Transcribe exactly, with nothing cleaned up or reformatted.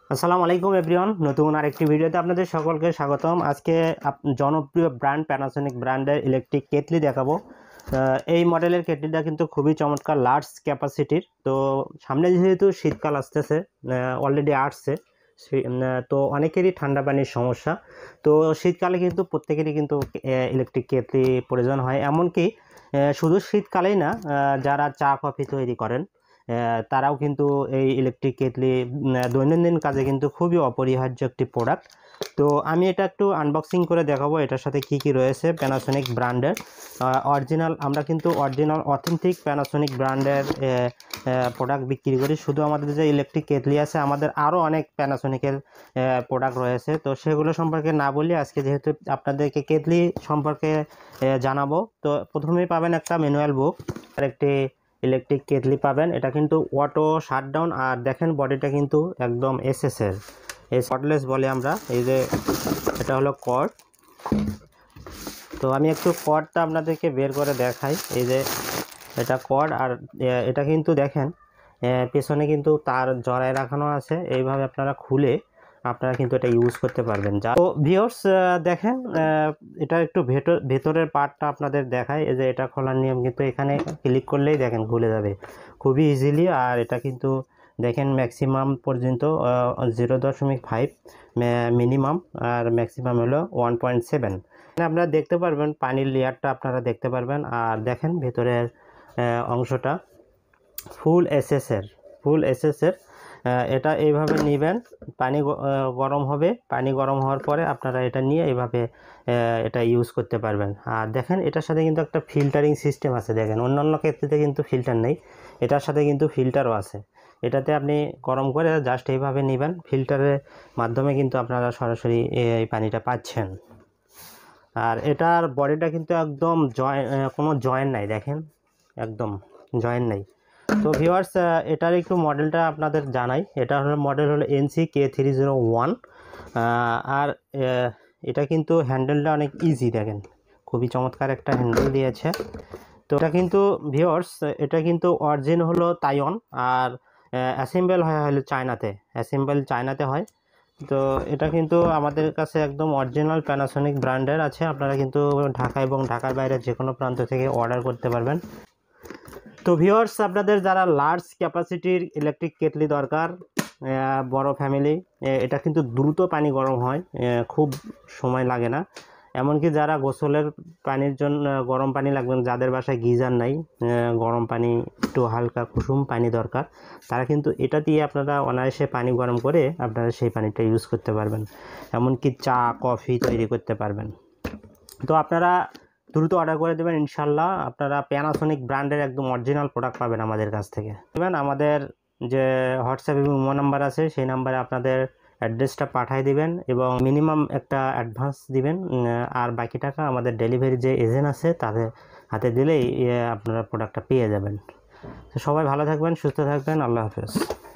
আসসালামু আলাইকুম এভরিওয়ান, নতুন আরেকটি ভিডিওতে আপনাদের সকলকে স্বাগতম। আজকে জনপ্রিয় ব্র্যান্ড প্যানাসোনিক ব্র্যান্ডের ইলেকট্রিক কেটলি দেখাবো। এই মডেলের কেটলিটা কিন্তু খুবই চমৎকার, লার্জ ক্যাপাসিটির। তো সামনে যেহেতু শীতকাল আসতেছে, অলরেডি আসছে, তো অনেকেরই ঠান্ডা পানির সমস্যা। তো শীতকালে কিন্তু প্রত্যেকেরই কিন্তু ইলেকট্রিক কেটলি প্রয়োজন হয়। এমনকি শুধু শীতকালেই না, যারা চা কফি তৈরি করেন তারাও কিন্তু এই ইলেকট্রিক কেটলি দৈনন্দিন কাজে কিন্তু খুবই অপরিহার্য একটি প্রোডাক্ট। তো আমি এটা একটু আনবক্সিং করে দেখাবো এটার সাথে কি কি রয়েছে। প্যানাসোনিক ব্র্যান্ডের অরিজিনাল, আমরা কিন্তু অরিজিনাল অথেন্টিক প্যানাসোনিক ব্র্যান্ডের প্রোডাক্ট বিক্রি করি। শুধু আমাদের যে ইলেকট্রিক কেটলি আছে, আমাদের আরও অনেক প্যানাসোনিকের প্রোডাক্ট রয়েছে। তো সেগুলো সম্পর্কে না বলি, আজকে যেহেতু আপনাদেরকে কেটলি সম্পর্কে জানাবো। তো প্রথমেই পাবেন একটা ম্যানুয়াল বুক আর একটি ইলেকট্রিক কেটলি পাবেন। এটা কিন্তু অটো শাটডাউন, আর দেখেন বডিটা কিন্তু একদম এসএসের, এই কর্ডলেস বলে আমরা। এই যে এটা হলো কর্ড। তো আমি একটু কর্ডটা আপনাদেরকে বের করে দেখাই। এই যে এটা কর্ড, আর এটা কিন্তু দেখেন পেছনে কিন্তু তার জড়ায় রাখানো আছে। এইভাবে আপনারা খুলে আপনারা কিন্তু এটা ইউজ করতে পারবেন। যা তো ভিউয়ার্স দেখেন, এটা একটু ভেতর ভেতরের পার্টটা আপনাদের দেখায়। এই যে এটা খোলার নিয়ম কিন্তু এখানে ক্লিক করলেই দেখেন খুলে যাবে খুবই ইজিলি। আর এটা কিন্তু দেখেন ম্যাক্সিমাম পর্যন্ত জিরো দশমিক ফাইভ মিনিমাম, আর ম্যাক্সিমাম হলো ওয়ান পয়েন্ট সেভেন। আপনারা দেখতে পারবেন পানির লেয়ারটা আপনারা দেখতে পারবেন। আর দেখেন ভেতরের অংশটা ফুল এসএসের, ফুল এসএসের। এটা এইভাবে নেবেন, পানি গরম হবে, পানি গরম হওয়ার পরে আপনারা এটা নিয়ে এইভাবে এটা ইউজ করতে পারবেন। আর দেখেন এটার সাথে কিন্তু একটা ফিল্টারিং সিস্টেম আছে। দেখেন অন্যান্য ক্ষেত্রে কিন্তু ফিল্টার নেই, এটার সাথে কিন্তু ফিল্টারও আছে। এটাতে আপনি গরম করে জাস্ট এইভাবে নেবেন, ফিল্টারের মাধ্যমে কিন্তু আপনারা সরাসরি এই পানিটা পাচ্ছেন। আর এটার বডিটা কিন্তু একদম জয়েন, কোনো জয়েন নাই, দেখেন একদম জয়েন নাই। তো ভিউয়ার্স এটার একটু মডেলটা আপনাদের জানাই। এটা হলো মডেল হলো NC K three zero one. আর এটা কিন্তু হ্যান্ডেলটা অনেক ইজি, দেখেন খুবই চমৎকার একটা হ্যান্ডেল দিয়েছে। তো এটা কিন্তু ভিউয়ার্স, এটা কিন্তু অরিজিন হলো তাইওয়ান, আর অ্যাসেম্বল হয় হলো চায়নাতে, অ্যাসেম্বল চায়নাতে হয়। তো এটা কিন্তু আমাদের কাছে একদম অরিজিনাল প্যানাসোনিক ব্র্যান্ডের আছে। আপনারা কিন্তু ঢাকা এবং ঢাকার বাইরে যে কোনো প্রান্ত থেকে অর্ডার করতে পারবেন। তো ভিউয়ার্স আপনাদের যারা লার্জ ক্যাপাসিটির ইলেকট্রিক কেটলি দরকার, বড় ফ্যামিলি, এটা কিন্তু দ্রুত পানি গরম হয়, খুব সময় লাগে না। এমনকি যারা গোসলের পানির জন্য গরম পানি লাগবেন, যাদের বাসায় গিজার নাই, গরম পানি একটু হালকা কুসুম পানি দরকার, তারা কিন্তু এটা দিয়ে আপনারা অনায়াসে পানি গরম করে আপনারা সেই পানিটা ইউজ করতে পারবেন। এমনকি চা কফি তৈরি করতে পারবেন। তো আপনারা দ্রুত অর্ডার করে দেবেন, ইনশাল্লাহ আপনারা প্যানাসোনিক ব্র্যান্ডের একদম অরিজিনাল প্রোডাক্ট পাবেন আমাদের কাছ থেকে। দেবেন আমাদের যে হোয়াটসঅ্যাপ এবং ইমো নাম্বার আছে, সেই নাম্বারে আপনাদের অ্যাড্রেসটা পাঠিয়ে দিবেন এবং মিনিমাম একটা অ্যাডভান্স দিবেন। আর বাকি টাকা আমাদের ডেলিভারি যে এজেন্ট আছে তাদের হাতে দিলেই আপনারা প্রোডাক্টটা পেয়ে যাবেন। তো সবাই ভালো থাকবেন, সুস্থ থাকবেন, আল্লাহ হাফেজ।